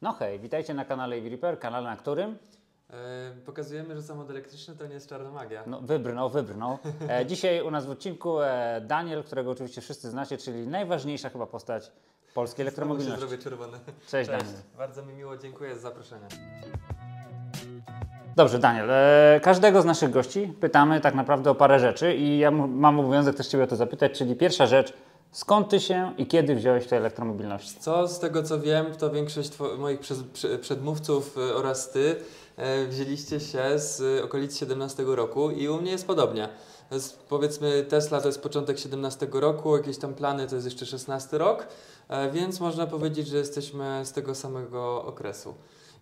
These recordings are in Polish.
No hej, witajcie na kanale EV Repair, kanale, na którym Pokazujemy, że samochód elektryczny to nie jest czarna magia. no, wybrnął. Dzisiaj u nas w odcinku Daniel, którego oczywiście wszyscy znacie, czyli najważniejsza chyba postać polskiej elektromobilności. Zrobię czerwony. Cześć Daniel. Bardzo mi miło, dziękuję za zaproszenie. Dobrze Daniel, każdego z naszych gości pytamy tak naprawdę o parę rzeczy i ja mam obowiązek też Ciebie o to zapytać, czyli pierwsza rzecz, skąd Ty się i kiedy wziąłeś w tej elektromobilności? Z tego co wiem, to większość moich przedmówców oraz Ty wzięliście się z okolic 17 roku i u mnie jest podobnie. Powiedzmy Tesla to jest początek 17 roku, jakieś tam plany to jest jeszcze 16 rok, więc można powiedzieć, że jesteśmy z tego samego okresu.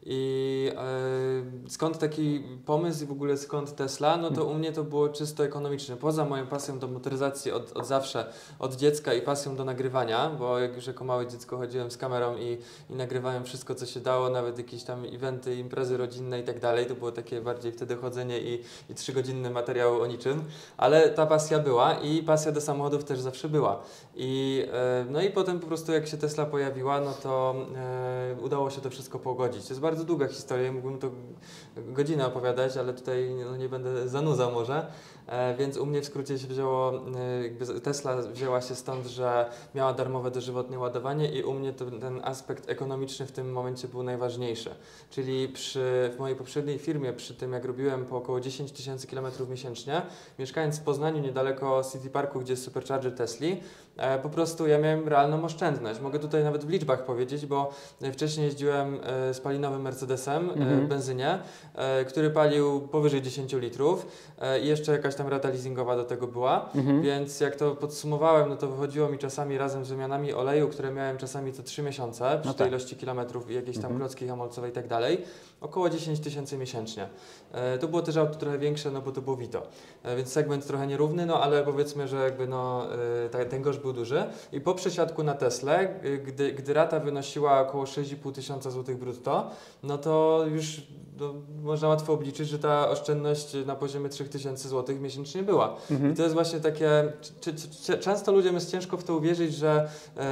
I skąd taki pomysł i w ogóle skąd Tesla? No to u mnie to było czysto ekonomiczne. Poza moją pasją do motoryzacji od zawsze, od dziecka i pasją do nagrywania, bo jak już jako małe dziecko chodziłem z kamerą i nagrywałem wszystko, co się dało, nawet jakieś tam eventy, imprezy rodzinne i tak dalej. To było takie bardziej wtedy chodzenie i 3-godzinny materiał o niczym. Ale ta pasja była i pasja do samochodów też zawsze była. No i potem po prostu jak się Tesla pojawiła, no to udało się to wszystko pogodzić. To jest bardzo długa historia, mógłbym to godzinę opowiadać, ale tutaj no, nie będę zanudzał może. Więc u mnie w skrócie się wzięło, jakby Tesla wzięła się stąd, że miała darmowe dożywotnie ładowanie i u mnie ten aspekt ekonomiczny w tym momencie był najważniejszy. Czyli w mojej poprzedniej firmie, przy tym jak robiłem po około 10 000 km miesięcznie, mieszkając w Poznaniu niedaleko City Parku, gdzie jest supercharger Tesli, po prostu ja miałem realną oszczędność. Mogę tutaj nawet w liczbach powiedzieć, bo wcześniej jeździłem spalinowym Mercedesem w benzynie, który palił powyżej 10 litrów i jeszcze jakaś tam rata leasingowa do tego była, więc jak to podsumowałem, no to wychodziło mi czasami razem z wymianami oleju, które miałem czasami co 3 miesiące przy tej ilości kilometrów i jakiejś tam klocki hamulcowe i tak dalej, około 10 000 miesięcznie. To było też auto trochę większe, no bo to było Vito, więc segment trochę nierówny, no ale powiedzmy, że jakby no ten koszt był duży i po przesiadku na Teslę, gdy rata wynosiła około 6,5 tysiąca złotych brutto, no to już można łatwo obliczyć, że ta oszczędność na poziomie 3000 zł miesięcznie była. I to jest właśnie takie, często ludziom jest ciężko w to uwierzyć, że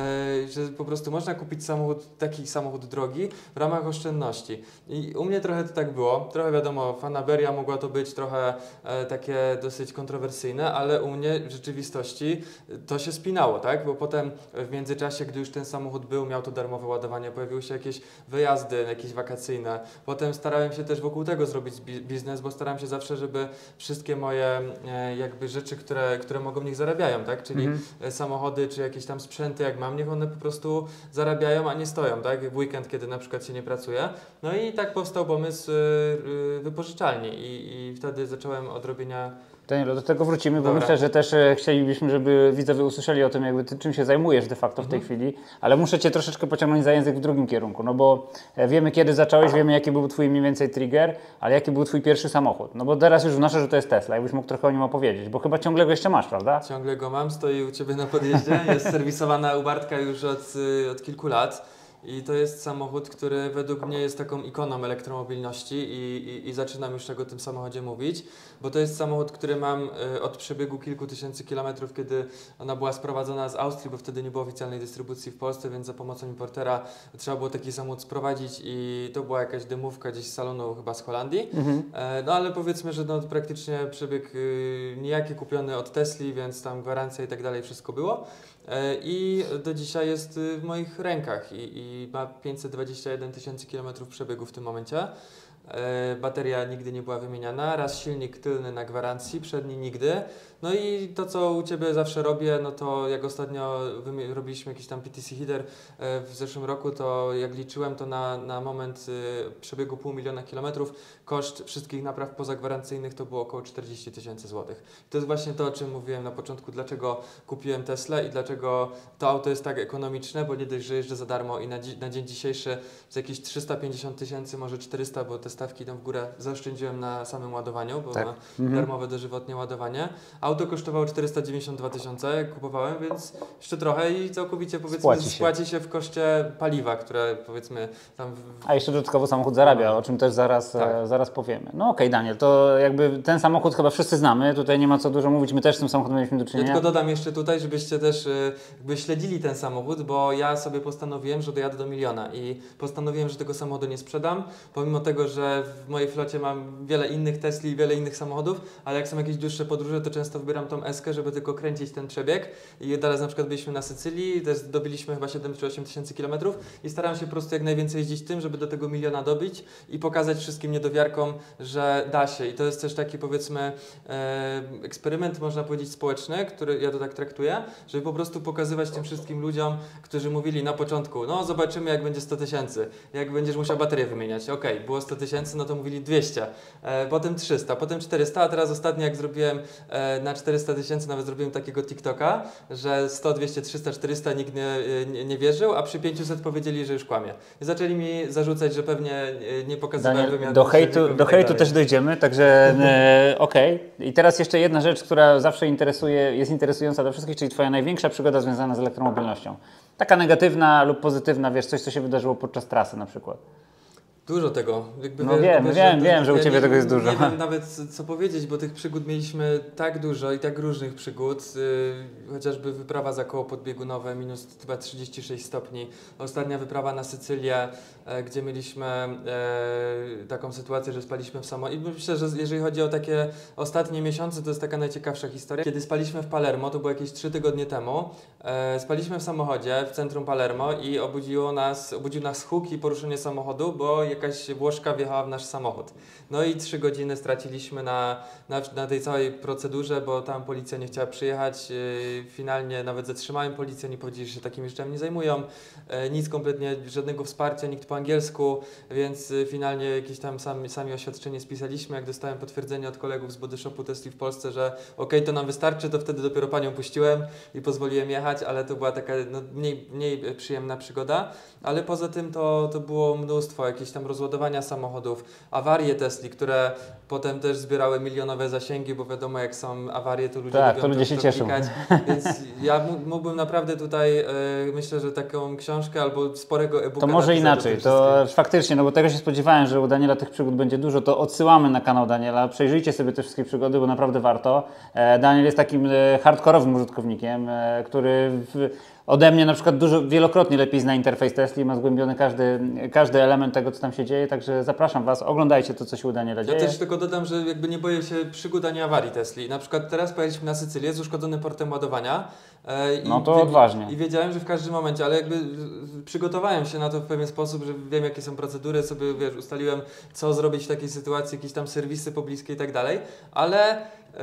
po prostu można kupić taki samochód drogi w ramach oszczędności. I u mnie trochę to tak było. Trochę wiadomo, fanaberia mogła to być trochę takie dosyć kontrowersyjne, ale u mnie w rzeczywistości to się spinało, tak? Bo potem w międzyczasie, gdy już ten samochód był, miał to darmowe ładowanie, pojawiły się jakieś wyjazdy, jakieś wakacyjne. Potem starałem się też wokół tego zrobić biznes, bo staram się zawsze, żeby wszystkie moje jakby rzeczy, które mogą, niech zarabiają, tak? Czyli samochody, czy jakieś tam sprzęty, jak mam, niech one po prostu zarabiają, a nie stoją, tak? W weekend, kiedy na przykład się nie pracuje. No i tak powstał pomysł wypożyczalni i wtedy zacząłem od robienia. Danielu, do tego wrócimy, bo Dobra. myślę, że też chcielibyśmy, żeby widzowie usłyszeli o tym, jakby ty, czym się zajmujesz de facto w tej chwili, ale muszę Cię troszeczkę pociągnąć za język w drugim kierunku, no bo wiemy kiedy zacząłeś, wiemy jaki był Twój mniej więcej trigger, ale jaki był Twój pierwszy samochód, no bo teraz już wnoszę, że to jest Tesla, jakbyś mógł trochę o nim opowiedzieć, bo chyba ciągle go jeszcze masz, prawda? Ciągle go mam, stoi u Ciebie na podjeździe, jest serwisowana u Bartka już od kilku lat. I to jest samochód, który według mnie jest taką ikoną elektromobilności i zaczynam już o tym samochodzie mówić, bo to jest samochód, który mam od przebiegu kilku tysięcy kilometrów, kiedy ona była sprowadzona z Austrii, bo wtedy nie było oficjalnej dystrybucji w Polsce, więc za pomocą importera trzeba było taki samochód sprowadzić i to była jakaś dymówka gdzieś z salonu chyba z Holandii. No ale powiedzmy, że no, praktycznie przebieg nijaki kupiony od Tesli, więc tam gwarancja i tak dalej, wszystko było. I do dzisiaj jest w moich rękach i ma 521 000 kilometrów przebiegu w tym momencie. Bateria nigdy nie była wymieniana, raz silnik tylny na gwarancji, przedni nigdy. No i to, co u Ciebie zawsze robię, no to jak ostatnio robiliśmy jakiś tam PTC header w zeszłym roku, to jak liczyłem, to na moment przebiegu 500 000 kilometrów koszt wszystkich napraw pozagwarancyjnych to było około 40 000 złotych. To jest właśnie to, o czym mówiłem na początku, dlaczego kupiłem Teslę i dlaczego to auto jest tak ekonomiczne, bo nie dość, że jeżdżę za darmo i na dzień dzisiejszy z jakieś 350 000, może 400, bo stawki idą w górę, zaoszczędziłem na samym ładowaniu, bo Tak. ma darmowe dożywotnie ładowanie. Auto kosztowało 492 tysiące, jak kupowałem, więc jeszcze trochę i całkowicie powiedzmy spłaci się w koszcie paliwa, które powiedzmy tam... A jeszcze dodatkowo samochód zarabia, o czym też zaraz powiemy. No okej, Daniel, to jakby ten samochód chyba wszyscy znamy, tutaj nie ma co dużo mówić, my też z tym samochodem mieliśmy do Ja czynienia. tylko dodam jeszcze tutaj, żebyście też jakby śledzili ten samochód, bo ja sobie postanowiłem, że dojadę do 1 000 000 i postanowiłem, że tego samochodu nie sprzedam, pomimo tego, że w mojej flocie mam wiele innych Tesli i wiele innych samochodów, ale jak są jakieś dłuższe podróże, to często wybieram tą Eskę, żeby tylko kręcić ten przebieg i teraz na przykład byliśmy na Sycylii, też dobiliśmy chyba 7 czy 8 tysięcy kilometrów i staram się po prostu jak najwięcej jeździć tym, żeby do tego 1 000 000 dobić i pokazać wszystkim niedowiarkom, że da się i to jest też taki powiedzmy eksperyment, można powiedzieć społeczny, który ja to tak traktuję, żeby po prostu pokazywać tym wszystkim ludziom, którzy mówili na początku, no zobaczymy jak będzie 100 tysięcy, jak będziesz musiał baterię wymieniać. Okej, było 100 tysięcy, no to mówili 200, potem 300, potem 400, a teraz ostatnio jak zrobiłem na 400 tysięcy, nawet zrobiłem takiego TikToka, że 100, 200, 300, 400 nikt nie wierzył, a przy 500 powiedzieli, że już kłamie. I zaczęli mi zarzucać, że pewnie nie pokazywałem wymian. Do hejtu też dojdziemy, także okej. I teraz jeszcze jedna rzecz, która zawsze jest interesująca dla wszystkich, czyli Twoja największa przygoda związana z elektromobilnością. Taka negatywna lub pozytywna, wiesz, coś co się wydarzyło podczas trasy na przykład. Dużo tego. Jakby no wiem, że u Ciebie tego jest dużo. Nie wiem nawet co powiedzieć, bo tych przygód mieliśmy tak dużo i tak różnych przygód. Chociażby wyprawa za koło podbiegunowe, minus chyba 36 stopni. Ostatnia wyprawa na Sycylię, gdzie mieliśmy taką sytuację, że spaliśmy w samochodzie. I myślę, że jeżeli chodzi o takie ostatnie miesiące, to jest taka najciekawsza historia. Kiedy spaliśmy w Palermo, to było jakieś 3 tygodnie temu, spaliśmy w samochodzie w centrum Palermo i obudził nas huk i poruszenie samochodu, bo jakaś Włoszka wjechała w nasz samochód. No i 3 godziny straciliśmy na tej całej procedurze, bo tam policja nie chciała przyjechać. Finalnie nawet zatrzymałem policję, nie powiedzieli, że się takimi rzeczami nie zajmują. Nic kompletnie, żadnego wsparcia, nikt po angielsku, więc finalnie jakieś tam sami oświadczenie spisaliśmy. Jak dostałem potwierdzenie od kolegów z Body Shopu Tesli w Polsce, że okej, to nam wystarczy, to wtedy dopiero panią puściłem i pozwoliłem jechać, ale to była taka mniej przyjemna przygoda. Ale poza tym to było mnóstwo jakichś tam rozładowania samochodów, awarie Tesli, które potem też zbierały milionowe zasięgi, bo wiadomo jak są awarie, to ludzie lubią ludzie się cieszą. klikać. Więc ja mógłbym naprawdę tutaj, myślę, że taką książkę albo sporego e-booka. To może inaczej, to faktycznie, no bo tego się spodziewałem, że u Daniela tych przygód będzie dużo, to odsyłamy na kanał Daniela, przejrzyjcie sobie te wszystkie przygody, bo naprawdę warto. Daniel jest takim hardkorowym użytkownikiem, który ode mnie na przykład wielokrotnie lepiej zna interfejs Tesli, ma zgłębiony każdy element tego, co tam się dzieje, także zapraszam Was, oglądajcie to, co się u Daniela dzieje. Ja też tylko dodam, że jakby nie boję się przygód ani awarii Tesli. Na przykład teraz pojechaliśmy na Sycylię z uszkodzonym portem ładowania. No to odważnie. I wiedziałem, że w każdym momencie, ale jakby przygotowałem się na to w pewien sposób, że wiem jakie są procedury, sobie ustaliłem co zrobić w takiej sytuacji, jakieś tam serwisy pobliskie i tak dalej, ale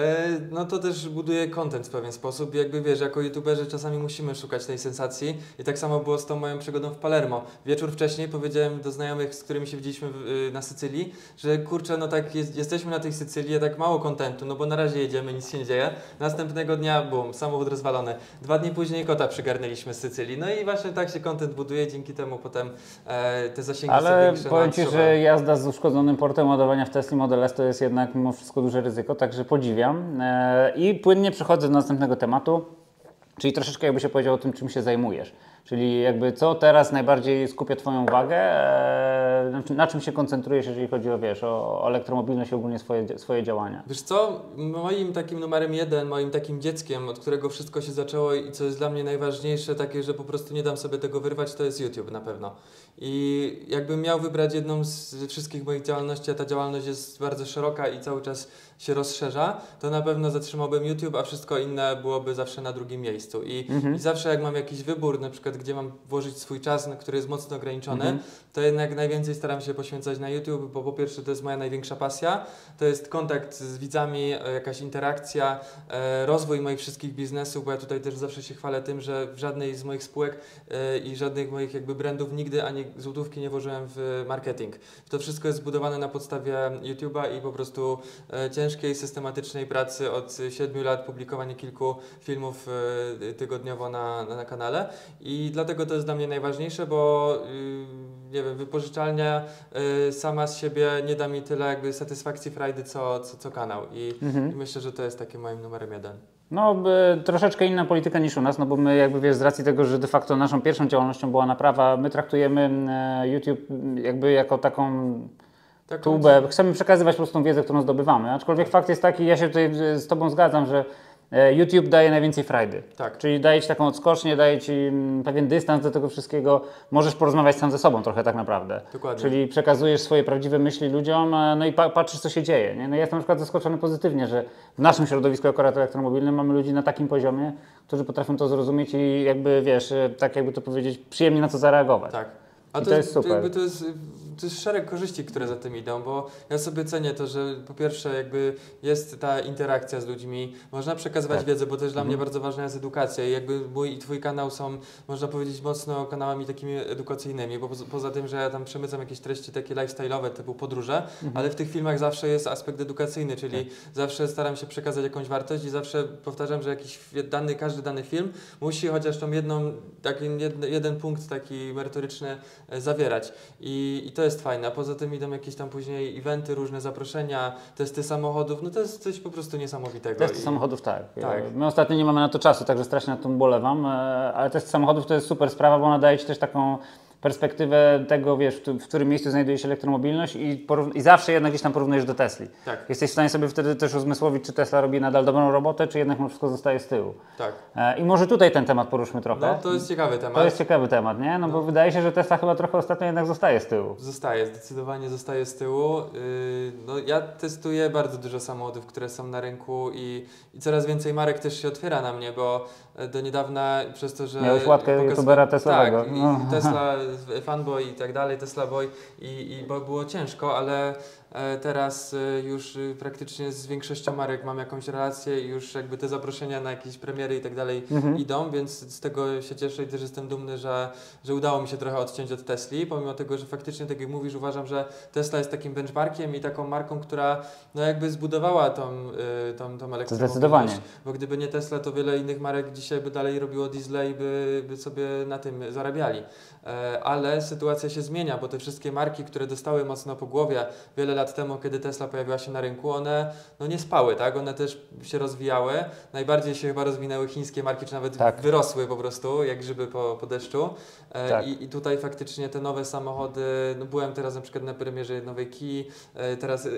no to też buduje content w pewien sposób. Jakby wiesz, jako youtuberzy czasami musimy szukać tej sensacji i tak samo było z tą moją przygodą w Palermo. Wieczór wcześniej powiedziałem do znajomych, z którymi się widzieliśmy na Sycylii, że kurczę, no tak jesteśmy na tej Sycylii, tak mało kontentu, no bo na razie jedziemy, nic się nie dzieje. Następnego dnia, bum, samochód rozwalony. 2 dni później kota przygarnęliśmy z Sycylii. No i właśnie tak się content buduje, dzięki temu potem te zasięgi są większe. Ale powiem Ci, że jazda z uszkodzonym portem ładowania w Tesli Model S to jest jednak mimo wszystko duże ryzyko, także podziwiam. I płynnie przechodzę do następnego tematu, czyli troszeczkę jakby się powiedział o tym, czym się zajmujesz. Czyli jakby co teraz najbardziej skupia Twoją uwagę, na czym się koncentrujesz, jeżeli chodzi o elektromobilność i ogólnie swoje działania? Wiesz co, moim takim numerem 1, moim takim dzieckiem, od którego wszystko się zaczęło i co jest dla mnie najważniejsze, takie, że po prostu nie dam sobie tego wyrwać, to jest YouTube na pewno. I jakbym miał wybrać jedną z wszystkich moich działalności, a ta działalność jest bardzo szeroka i cały czas się rozszerza, to na pewno zatrzymałbym YouTube, a wszystko inne byłoby zawsze na drugim miejscu. I zawsze jak mam jakiś wybór, na przykład gdzie mam włożyć swój czas, który jest mocno ograniczony, to jednak najwięcej staram się poświęcać na YouTube, bo po pierwsze to jest moja największa pasja, to jest kontakt z widzami, jakaś interakcja, rozwój moich wszystkich biznesów, bo ja tutaj też zawsze się chwalę tym, że w żadnej z moich spółek i żadnych moich jakby brandów nigdy ani złotówki nie włożyłem w marketing. To wszystko jest zbudowane na podstawie YouTube'a i po prostu ciężkiej, systematycznej pracy od 7 lat, publikowanie kilku filmów tygodniowo na kanale i dlatego to jest dla mnie najważniejsze, bo nie wiem, wypożyczalnia sama z siebie nie da mi tyle jakby satysfakcji, frajdy co kanał i myślę, że to jest takim moim numerem 1. No, troszeczkę inna polityka niż u nas, no bo my jakby wiesz, z racji tego, że de facto naszą pierwszą działalnością była naprawa, my traktujemy YouTube jakby jako taką tubę, chcemy przekazywać po prostu tą wiedzę, którą zdobywamy, aczkolwiek fakt jest taki, ja się tutaj z Tobą zgadzam, że YouTube daje najwięcej frajdy, tak. Czyli daje Ci taką odskocznię, daje Ci pewien dystans do tego wszystkiego, możesz porozmawiać sam ze sobą trochę tak naprawdę. Dokładnie. Czyli przekazujesz swoje prawdziwe myśli ludziom, no i patrzysz co się dzieje. Nie? No ja jestem na przykład zaskoczony pozytywnie, że w naszym środowisku akurat elektromobilnym mamy ludzi na takim poziomie, którzy potrafią to zrozumieć i jakby wiesz, tak jakby to powiedzieć, przyjemnie na to zareagować. Tak. A to jest super. Jakby to jest szereg korzyści, które za tym idą, bo ja sobie cenię to, że po pierwsze jakby jest ta interakcja z ludźmi, można przekazywać wiedzę, bo też dla mnie bardzo ważna jest edukacja i jakby mój i Twój kanał są, można powiedzieć, mocno kanałami takimi edukacyjnymi, bo poza tym, że ja tam przemycam jakieś treści takie lifestyle'owe typu podróże, ale w tych filmach zawsze jest aspekt edukacyjny, czyli zawsze staram się przekazać jakąś wartość i zawsze powtarzam, że jakiś każdy dany film musi chociaż tą jeden punkt taki merytoryczny zawierać i to jest fajne, a poza tym idą jakieś tam później eventy, różne zaproszenia, testy samochodów, no to jest coś po prostu niesamowitego. Testy samochodów tak. Tak. My ostatnio nie mamy na to czasu, także strasznie nad tym ubolewam, ale testy samochodów to jest super sprawa, bo ona daje Ci też taką perspektywę tego, wiesz, w którym miejscu znajduje się elektromobilność i zawsze jednak gdzieś tam porównujesz do Tesli. Tak. Jesteś w stanie sobie wtedy też uzmysłowić, czy Tesla robi nadal dobrą robotę, czy jednak wszystko zostaje z tyłu. Tak. I może tutaj ten temat poruszmy trochę. No to jest ciekawy temat. To jest ciekawy temat, nie? No bo wydaje się, że Tesla chyba trochę ostatnio jednak zostaje z tyłu. Zdecydowanie zostaje z tyłu. No ja testuję bardzo dużo samochodów, które są na rynku i coraz więcej marek też się otwiera na mnie, bo do niedawna przez to, że... Miałeś łatkę youtubera Teslowego. Tak, i Tesla, fanboy i tak dalej, Tesla boy bo było ciężko, ale teraz już praktycznie z większością marek mam jakąś relację i już jakby te zaproszenia na jakieś premiery i tak dalej idą, więc z tego się cieszę i też jestem dumny, że udało mi się trochę odciąć od Tesli, pomimo tego, że faktycznie, tak jak mówisz, uważam, że Tesla jest takim benchmarkiem i taką marką, która no jakby zbudowała tą elektromobilność. Zdecydowanie. Bo gdyby nie Tesla, to wiele innych marek dzisiaj by dalej robiło diesle i by sobie na tym zarabiali. Ale sytuacja się zmienia, bo te wszystkie marki, które dostały mocno po głowie wiele lat temu, kiedy Tesla pojawiła się na rynku, one no nie spały, tak? One też się rozwijały. Najbardziej się chyba rozwinęły chińskie marki, czy nawet wyrosły po prostu, jak grzyby po deszczu. I tutaj faktycznie te nowe samochody, no byłem teraz na przykład na premierze nowej Kii, teraz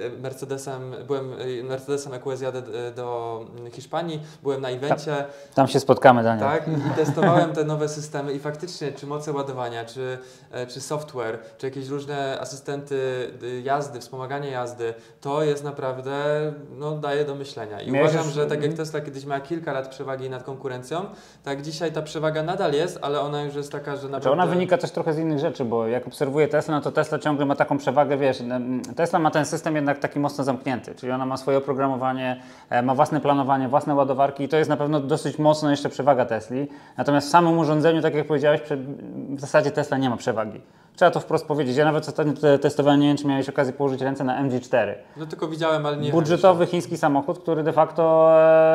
byłem Mercedesem EQS jadę do Hiszpanii, byłem na evencie. Tam się spotkamy, Daniel. Tak, i testowałem te nowe systemy i faktycznie czy moce ładowania, czy software, czy jakieś różne asystenty jazdy, wspomaganie jazdy, to jest naprawdę, no daje do myślenia. I uważam, że tak jak Tesla kiedyś miała kilka lat przewagi nad konkurencją, tak dzisiaj ta przewaga nadal jest, ale ona już jest taka, że naprawdę... Ona wynika też trochę z innych rzeczy, bo jak obserwuję Tesla, no to Tesla ciągle ma taką przewagę, wiesz, Tesla ma ten system jednak taki mocno zamknięty, czyli ona ma swoje oprogramowanie, ma własne planowanie, własne ładowarki i to jest na pewno dosyć mocno jeszcze przewaga Tesli. Natomiast w samym urządzeniu, tak jak powiedziałeś, w zasadzie Tesla nie ma przewagi. Trzeba to wprost powiedzieć. Ja nawet ostatnio testowałem, nie wiem, czy miałeś okazję położyć ręce na MG4. No tylko widziałem, ale nie... Budżetowy chiński samochód, który de facto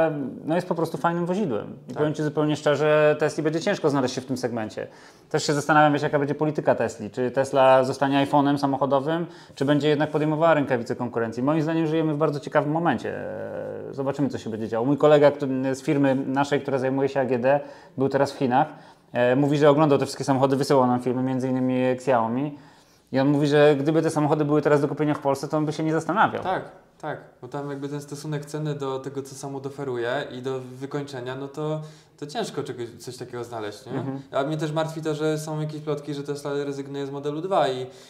no jest po prostu fajnym wozidłem. I powiem Ci zupełnie szczerze, Tesli będzie ciężko znaleźć się w tym segmencie. Też się zastanawiam, wiesz, jaka będzie polityka Tesli. Czy Tesla zostanie iPhone'em samochodowym, czy będzie jednak podejmowała rękawice konkurencji. Moim zdaniem żyjemy w bardzo ciekawym momencie. Zobaczymy, co się będzie działo. Mój kolega z firmy naszej, która zajmuje się AGD, był teraz w Chinach. Mówi, że oglądał te wszystkie samochody, wysyłał nam filmy, między innymi Xiaomi. I on mówi, że gdyby te samochody były teraz do kupienia w Polsce, to on by się nie zastanawiał. Tak, bo tam jakby ten stosunek ceny do tego, co samochód oferuje i do wykończenia, no to ciężko coś takiego znaleźć, nie? A mnie też martwi to, że są jakieś plotki, że Tesla rezygnuje z modelu 2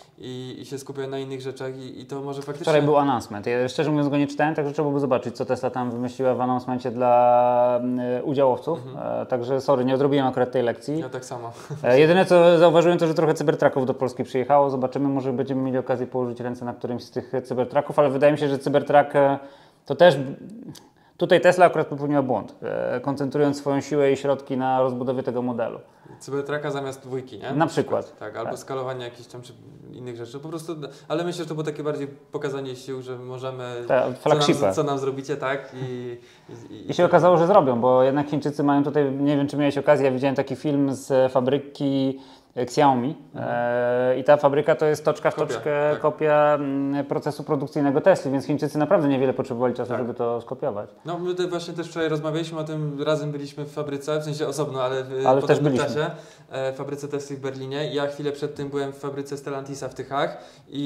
i się skupia na innych rzeczach i to może faktycznie... Wczoraj był announcement. Ja szczerze mówiąc go nie czytałem, także trzeba byłoby zobaczyć, co Tesla tam wymyśliła w announcemencie dla udziałowców. Także sorry, nie odrobiłem akurat tej lekcji. Ja tak samo. Jedyne co zauważyłem, to że trochę cybertrucków do Polski przyjechało. Zobaczymy, może będziemy mieli okazję położyć ręce na którymś z tych cybertrucków, ale wydaje mi się, że cybertruck to też... Tutaj Tesla akurat popełniła błąd, koncentrując swoją siłę i środki na rozbudowie tego modelu. Cybertrucka zamiast dwójki, nie? Na przykład. Tak, albo skalowanie jakichś tam czy innych rzeczy. Po prostu, ale myślę, że to było takie bardziej pokazanie sił, że możemy, co nam zrobicie, tak? I się okazało, że zrobią, bo jednak Chińczycy mają tutaj, nie wiem czy miałeś okazję, ja widziałem taki film z fabryki Xiaomi i ta fabryka to jest toczka w toczkę kopia procesu produkcyjnego Tesli, więc Chińczycy naprawdę niewiele potrzebowali czasu, żeby to skopiować. No my właśnie też wczoraj rozmawialiśmy o tym, razem byliśmy w fabryce, w sensie osobno, ale w też podobnym czasie, w fabryce Tesli w Berlinie. Ja chwilę przed tym byłem w fabryce Stellantisa w Tychach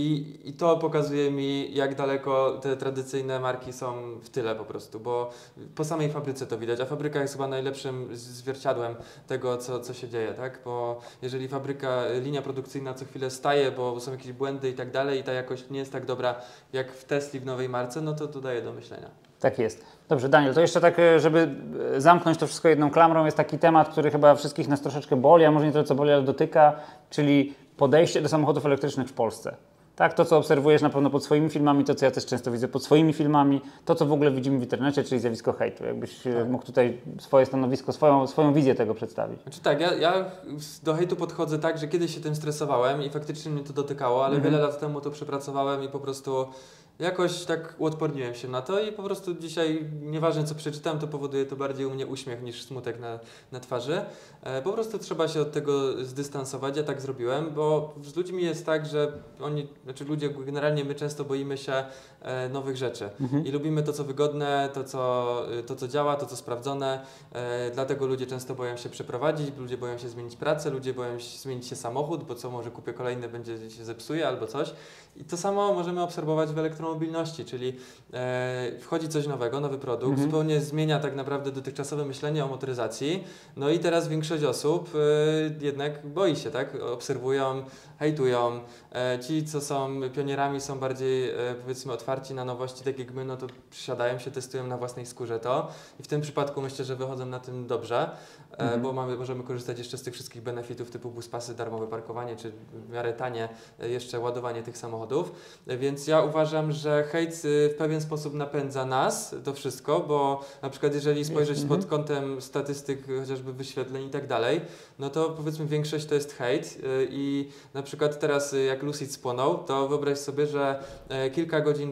i to pokazuje mi, jak daleko te tradycyjne marki są w tyle po prostu, bo po samej fabryce to widać, a fabryka jest chyba najlepszym zwierciadłem tego, co się dzieje, tak? Bo jeżeli linia produkcyjna co chwilę staje, bo są jakieś błędy i tak dalej i ta jakość nie jest tak dobra jak w Tesli w nowej marce, no to daje do myślenia. Tak jest. Dobrze, Daniel, to jeszcze tak, żeby zamknąć to wszystko jedną klamrą, jest taki temat, który chyba wszystkich nas troszeczkę boli, a może nie tyle co boli, ale dotyka, czyli podejście do samochodów elektrycznych w Polsce. Tak, to co obserwujesz na pewno pod swoimi filmami, to co ja też często widzę pod swoimi filmami, to co w ogóle widzimy w internecie, czyli zjawisko hejtu. Jakbyś mógł tutaj swoje stanowisko, swoją wizję tego przedstawić. Znaczy tak, ja do hejtu podchodzę tak, że kiedyś się tym stresowałem i faktycznie mnie to dotykało, ale wiele lat temu to przepracowałem i po prostu jakoś tak uodporniłem się na to i po prostu dzisiaj, nieważne co przeczytam, to powoduje to bardziej u mnie uśmiech niż smutek na twarzy. Po prostu trzeba się od tego zdystansować, ja tak zrobiłem, bo z ludźmi jest tak, że ludzie, generalnie my często boimy się nowych rzeczy i lubimy to, co wygodne, to, co działa, to, co sprawdzone, dlatego ludzie często boją się przeprowadzić, ludzie boją się zmienić pracę, ludzie boją się zmienić się samochód, bo co może kupię kolejny, się zepsuje albo coś. I to samo możemy obserwować w elektromobilności, czyli wchodzi coś nowego, nowy produkt, zupełnie zmienia tak naprawdę dotychczasowe myślenie o motoryzacji, no i teraz większość osób jednak boi się, tak? Obserwują, hejtują. Ci, co są pionierami, są bardziej powiedzmy otwarci na nowości, tak jak my, no to przysiadają się, testują na własnej skórze to i w tym przypadku myślę, że wychodzą na tym dobrze, bo możemy korzystać jeszcze z tych wszystkich benefitów typu buspasy, darmowe parkowanie, czy w miarę tanie jeszcze ładowanie tych samochodów, więc ja uważam, że hejt w pewien sposób napędza nas to wszystko, bo na przykład jeżeli spojrzeć pod kątem statystyk, chociażby wyświetleń i tak dalej, no to powiedzmy większość to jest hejt i na przykład teraz jak Lucid spłonął, to wyobraź sobie, że kilka godzin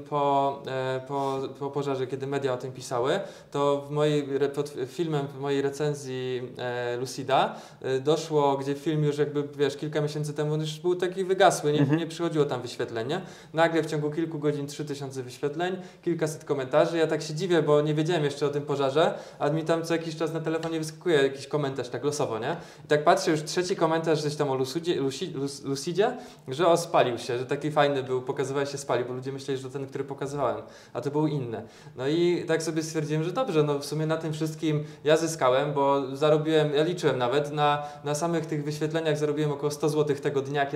po pożarze, kiedy media o tym pisały, to pod filmem w mojej recenzji Lucida doszło, gdzie film już jakby, wiesz, kilka miesięcy temu już był taki wygasły, nie przychodziło tam wyświetlenie. Nagle w ciągu kilku godzin 3000 wyświetleń, kilkaset komentarzy. Ja tak się dziwię, bo nie wiedziałem jeszcze o tym pożarze, a mi tam co jakiś czas na telefonie wyskakuje jakiś komentarz tak losowo, nie? I tak patrzę, już trzeci komentarz gdzieś tam o Lucidzie, że spalił się, że taki fajny był, pokazywałeś się spalił, bo ludzie myśleli, że to ten, który pokazywałem, a to był inny. No i tak sobie stwierdziłem, że dobrze, no w sumie na tym wszystkim ja zyskałem, bo zarobiłem, ja liczyłem nawet, na samych tych wyświetleniach zarobiłem około 100 zł tego dnia,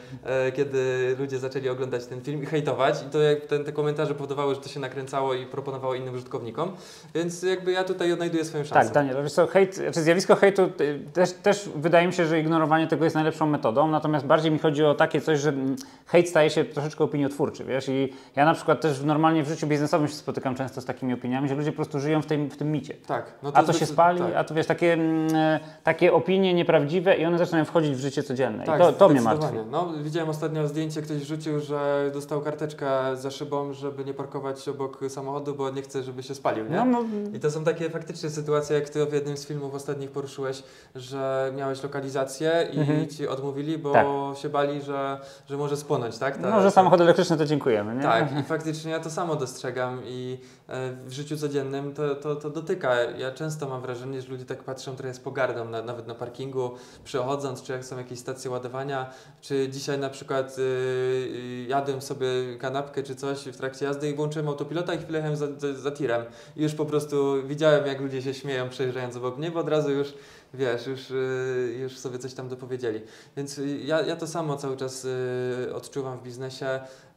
kiedy ludzie zaczęli oglądać ten film i hejtować i to te komentarze powodowały, że to się nakręcało i proponowało innym użytkownikom, więc jakby ja tutaj odnajduję swoją szansę. Tak, Daniel, wiesz co, zjawisko hejtu też wydaje mi się, że ignorowanie tego jest najlepszą metodą, natomiast bardziej mi chodzi o takie coś, że hejt staje się troszeczkę opiniotwórczy, wiesz, i ja na przykład też normalnie w życiu biznesowym się spotykam często z takimi opiniami, że ludzie po prostu żyją w tym micie. Tak. No to się spali, tak. A to wiesz, takie opinie nieprawdziwe i one zaczynają wchodzić w życie codzienne. Tak, i to mnie martwi. No, widziałem ostatnio zdjęcie, ktoś rzucił, że dostał karteczkę za szybą, żeby nie parkować obok samochodu, bo nie chce, żeby się spalił, nie? No. I to są takie faktycznie sytuacje, jak ty w jednym z filmów ostatnich poruszyłeś, że miałeś lokalizację i ci odmówili, bo się bali, że może spłonąć, tak? Że samochód elektryczny to dziękujemy, nie? Tak, i faktycznie ja to samo dostrzegam i w życiu codziennym to dotyka. Ja często mam wrażenie, że ludzie tak patrzą trochę z pogardą, nawet na parkingu, przechodząc, czy jak są jakieś stacje ładowania, czy dzisiaj na przykład jadłem sobie kanapkę czy coś w trakcie jazdy i włączyłem autopilota i chwilę jechałem za tirem. I już po prostu widziałem, jak ludzie się śmieją przejeżdżając obok mnie, bo od razu już, wiesz, już sobie coś tam dopowiedzieli. Więc ja to samo cały czas odczuwam w biznesie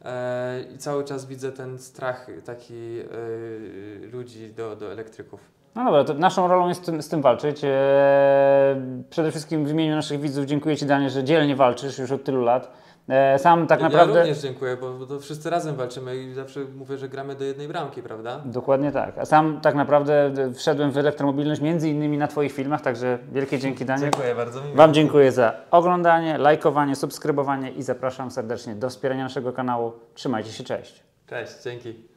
i cały czas widzę ten strach taki ludzi do elektryków. No dobra, to naszą rolą jest z tym walczyć. Przede wszystkim w imieniu naszych widzów dziękuję Ci, Daniel, że dzielnie walczysz już od tylu lat. Sam tak Ja naprawdę... również dziękuję, bo to wszyscy razem walczymy i zawsze mówię, że gramy do jednej bramki, prawda? Dokładnie tak. A sam tak naprawdę wszedłem w elektromobilność między innymi na Twoich filmach, także wielkie dzięki, Daniel. Dziękuję bardzo. Wam dziękuję za oglądanie, lajkowanie, subskrybowanie i zapraszam serdecznie do wspierania naszego kanału. Trzymajcie się, cześć. Cześć, dzięki.